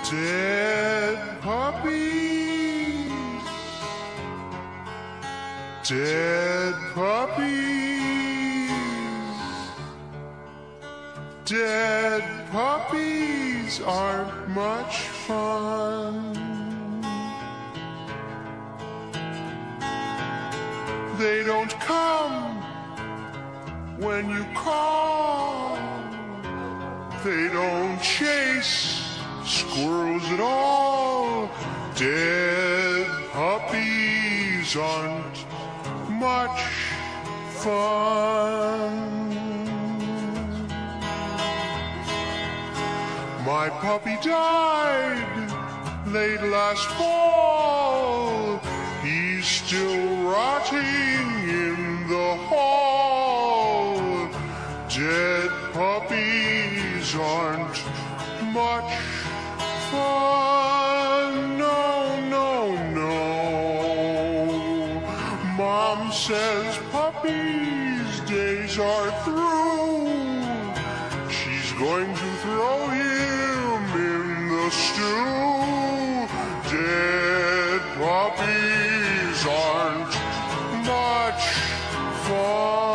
Dead puppies, dead puppies, dead puppies aren't much fun. They don't come when you call. They don't chase squirrels at all. Dead puppies aren't much fun. My puppy died late last fall. He's still rotting in the hall. Dead puppies aren't much fun. No, no, no. Mom says puppies' days are through. She's going to throw him in the stew. Dead puppies aren't much fun.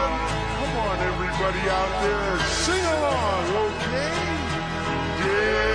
Everybody out there, sing along, okay? Yeah.